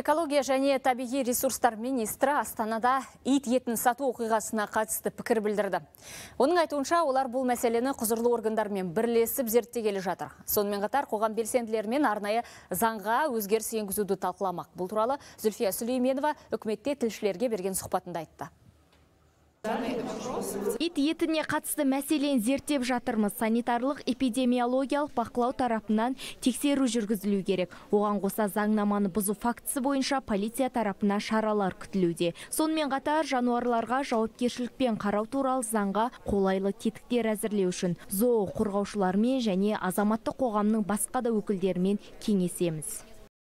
Экология және табиғи ресурстар министрі Астанада ит етін сату оқиғасына қатысты пікір білдірді. Оның айтуынша, олар бұл мәселені құзырлы органдармен бірлесіп зерттегелі жатыр. Сонымен қатар қоғам белсенділерімен арнайы заңға өзгеріс енгізуді талқыламақ. Бұл туралы Зүлфия Сүлейменова үкіметте тілшілерге берген сұхбатында айтты. Ит етіне қатысты мәселен зерттеп жатырмыз. Санитарлық эпидемиологиялық бақылау тарапынан тексеру жүргізілу керек. Оған қоса заңнаманы бұзу фактісі бойынша полиция тарапынан шаралар күтілуде. Сонымен қатар жануарларға жауапкершілікпен қарау туралы заңға қолайлы тетіктер әзірлеу үшін зоо қорғаушылармен және азаматтық қоғамның басқа да өкілдерімен кеңесеміз.